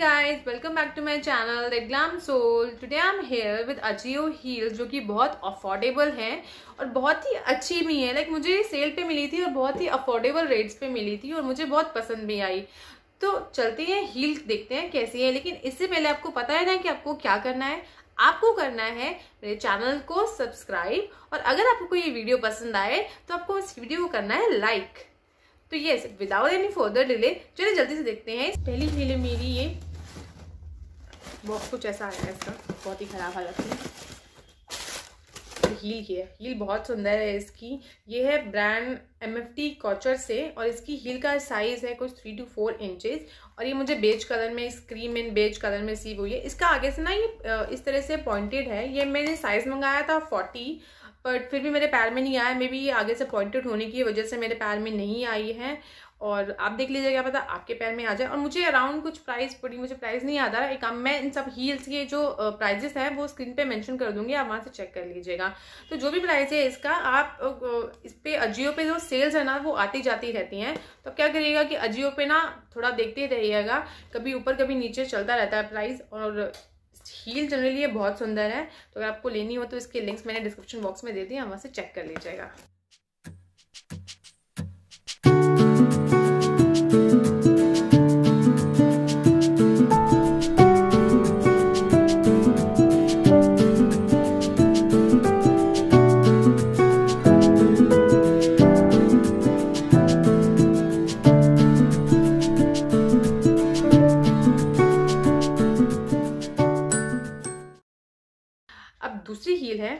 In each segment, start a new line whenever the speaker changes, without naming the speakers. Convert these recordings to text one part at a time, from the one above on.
guys, welcome back to my channel The Glam Soul. Today I'm here with Ajio heels जो कि बहुत affordable हैं और बहुत ही अच्छी भी हैं. लाइक मुझे सेल पे मिली थी और बहुत ही अफोर्डेबल रेट्स पे मिली थी और मुझे बहुत पसंद भी आई. तो चलते हैं हील देखते हैं कैसी है. लेकिन इससे पहले आपको पता है ना कि आपको क्या करना है. आपको करना है मेरे चैनल को सब्सक्राइब और अगर आपको ये वीडियो पसंद आए तो आपको इस वीडियो को करना है लाइक. तो yes, without any further delay चलिए जल्दी से देखते हैं. पहली हील है मेरी ये. बॉक्स कुछ ऐसा आया है इसका, बहुत ही खराब हालत में. हील की है. हील बहुत सुंदर है इसकी. ये है ब्रांड MFT कॉचर से और इसकी हील का साइज है कुछ 3 to 4 इंचेस और ये मुझे बेज कलर में, क्रीम एंड बेज कलर में सी हुई है. इसका आगे से ना ये इस तरह से पॉइंटेड है. ये मैंने साइज मंगाया था 40, बट फिर भी मेरे पैर में नहीं आया. मे बी ये आगे से पॉइंटेड होने की वजह से मेरे पैर में नहीं आई है और आप देख लीजिए, क्या पता आपके पैर में आ जाए. और मुझे अराउंड कुछ प्राइस पड़ी, मुझे प्राइस नहीं आता है. एक मैं इन सब हील्स के जो प्राइजेस हैं वो स्क्रीन पे मेंशन कर दूंगी, आप वहां से चेक कर लीजिएगा. तो जो भी प्राइस है इसका, आप इस पे अजियो पे जो सेल्स है ना वो आती जाती रहती हैं. तो क्या करिएगा कि अजियो पे ना थोड़ा देखते रहिएगा, कभी ऊपर कभी नीचे चलता रहता है प्राइस. और हील जनरली ये बहुत सुंदर है. तो अगर आपको लेनी हो तो इसके लिंक्स मैंने डिस्क्रिप्शन बॉक्स में दे दी, वहां से चेक कर लीजिएगा. अब दूसरी हील है.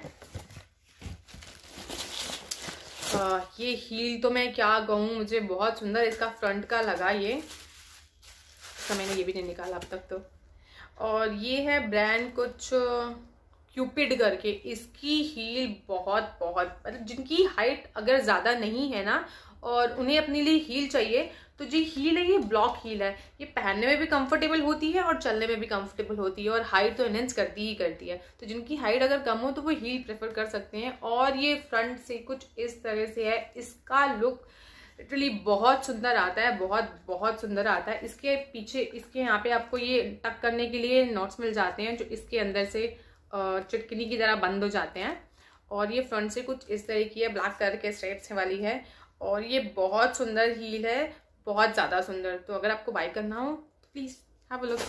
ये हील तो मैं क्या कहूँ, मुझे बहुत सुंदर इसका फ्रंट का लगा. ये इसका मैंने ये भी नहीं निकाला अब तक तो. और ये है ब्रांड कुछ क्यूपिड करके. इसकी हील बहुत मतलब जिनकी हाइट अगर ज़्यादा नहीं है ना और उन्हें अपने लिए हील चाहिए तो जो हील है ये ब्लॉक हील है. ये पहनने में भी कंफर्टेबल होती है और चलने में भी कंफर्टेबल होती है और हाइट तो एनहेंस करती ही करती है. तो जिनकी हाइट अगर कम हो तो वो हील प्रेफर कर सकते हैं. और ये फ्रंट से कुछ इस तरह से है. इसका लुक लिटरली बहुत सुंदर आता है, बहुत सुंदर आता है. इसके पीछे, इसके यहाँ पे आपको ये टक करने के लिए नॉट्स मिल जाते हैं जो इसके अंदर से चिटकनी की तरह बंद हो जाते हैं. और ये फ्रंट से कुछ इस तरह की है, ब्लैक कलर के स्ट्रेप्स वाली है. और ये बहुत सुंदर हील है, बहुत ज़्यादा सुंदर. तो अगर आपको बाय करना हो तो please have a look.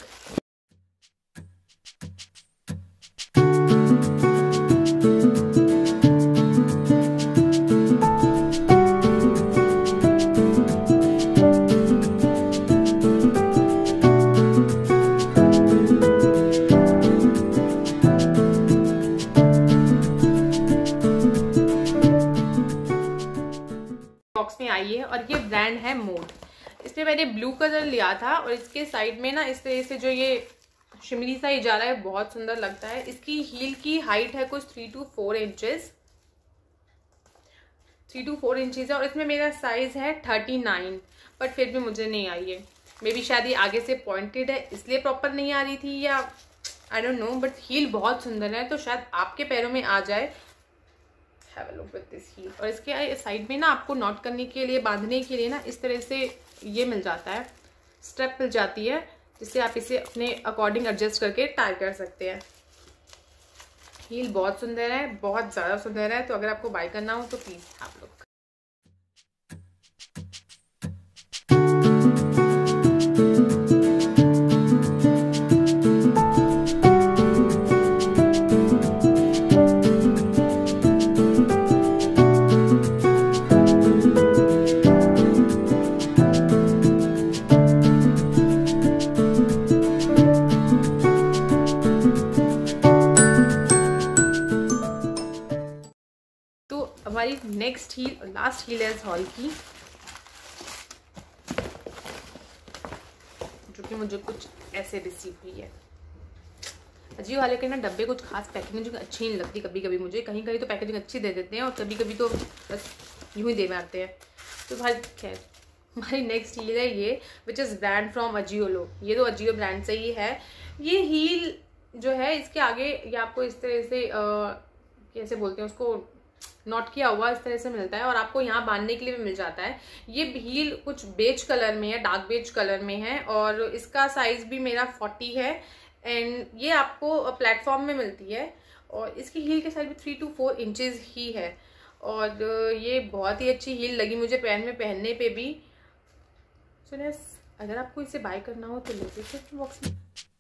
Box में आई है और ये ब्रांड है मोड. इसमें मैंने ब्लू कलर लिया था और इसके साइड में ना इस तरह से जो ये शिमरी सा ही जा रहा है, बहुत सुंदर लगता है. इसकी हील की हाइट है कुछ 3 to 4 इंचेस, 3 to 4 इंचेस है. और इसमें मेरा साइज है 39, बट फिर भी मुझे नहीं आई है. मे बी शायद ये आगे से पॉइंटेड है इसलिए प्रॉपर नहीं आ रही थी, या I don't know. But heel बहुत सुंदर है तो शायद आपके पैरों में आ जाए. Have a look with this heel. और इसके साइड में ना आपको नॉट करने के लिए, बांधने के लिए ना इस तरह से ये मिल जाता है, स्ट्रेप मिल जाती है, जिससे आप इसे अपने अकॉर्डिंग एडजस्ट करके टाई कर सकते हैं. हील बहुत सुंदर है, बहुत ज़्यादा सुंदर है. तो अगर आपको बाय करना हो तो प्लीज़ हैव अ लुक. हमारी नेक्स्ट हील और लास्ट हील है इस हॉल की, जो कि मुझे कुछ ऐसे रिसीव हुई है. अजियो वाले के ना डब्बे कुछ खास पैकेजिंग जो अच्छी नहीं लगती. कभी कभी मुझे कहीं तो पैकेजिंग अच्छी दे देते हैं और कभी कभी तो बस यूं ही दे मारते हैं. तो भाई खैर, हमारी नेक्स्ट हील है ये, which is brand from Ajio लो. ये तो अजियो ब्रांड से ही है. ये हील जो है इसके आगे ये आपको इस तरह से कैसे बोलते हैं उसको, नॉट किया हुआ इस तरह से मिलता है और आपको यहाँ बांधने के लिए भी मिल जाता है। ये हील कुछ बेज कलर में है, डार्क बेज कलर में है और इसका साइज भी मेरा 40 है एंड ये आपको प्लेटफॉर्म में मिलती है और इसकी हील के साइज भी 3 to 4 इंचेस ही है और ये बहुत ही अच्छी हील लगी मुझे पैर में पहनने पे भी। सो अगर आपको इसे बाय करना हो तो ले डिस्क्रिप्शन बॉक्स में।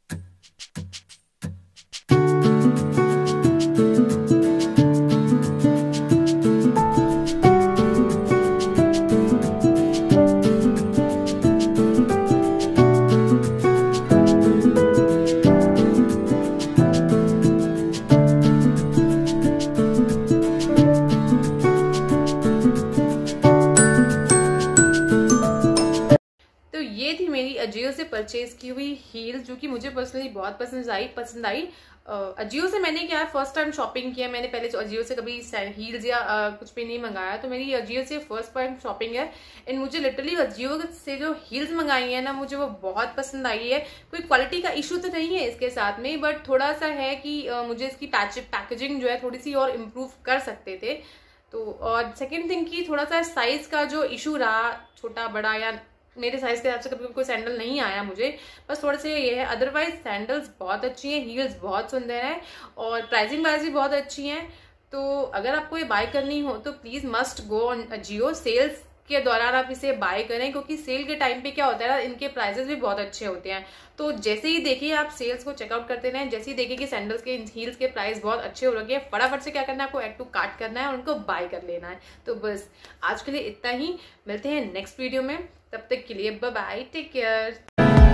अजियो से परचेज की हुई हील जो कि मुझे पर्सनली बहुत पसंद आई। अजियो से मैंने क्या फर्स्ट टाइम शॉपिंग किया, मैंने पहले अजियो से कभी हील्स या कुछ भी नहीं मंगाया, तो मेरी अजियो से फर्स्ट टाइम शॉपिंग है एंड मुझे लिटरली अजियो से जो हील्स मंगाई है ना मुझे वो बहुत पसंद आई है। कोई क्वालिटी का इशू तो नहीं है इसके साथ में, बट थोड़ा सा है कि मुझे इसकी पैकेजिंग जो है थोड़ी सी और इम्प्रूव कर सकते थे। तो और सेकेंड थिंग की थोड़ा सा साइज का जो इशू रहा, छोटा बड़ा या मेरे साइज के हिसाब से कभी कोई सैंडल नहीं आया मुझे, बस थोड़े से ये है। अदरवाइज सैंडल्स बहुत अच्छी हैं, हील्स बहुत सुंदर हैं और प्राइसिंग वाइज भी बहुत अच्छी हैं। तो अगर आपको ये बाय करनी हो तो please must go on Ajio. Sales के दौरान आप इसे बाय करें क्योंकि सेल के टाइम पे क्या होता है ना, इनके प्राइसेस भी बहुत अच्छे होते हैं। तो जैसे ही देखिए आप सेल्स को चेकआउट करते रहें, जैसे ही देखिए कि सैंडल्स के हील्स के प्राइस बहुत अच्छे हो रखे हैं, फटाफट से क्या करना है, आपको ऐड टू कार्ट करना है और उनको बाय कर लेना है। तो बस आज के लिए इतना ही, मिलते हैं नेक्स्ट वीडियो में, तब तक के लिए बाय बाय, टेक केयर।